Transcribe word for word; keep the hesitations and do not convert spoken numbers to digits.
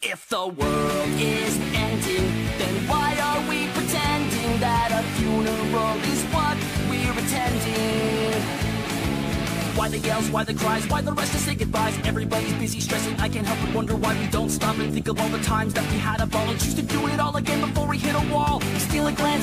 If the world is ending, then why are we pretending that a funeral is what we're attending? Why the yells, why the cries, why the rush to say goodbyes? Everybody's busy stressing, I can't help but wonder why we don't stop and think of all the times that we had a ball and choose to do it all again before we hit a wall. Steal a glance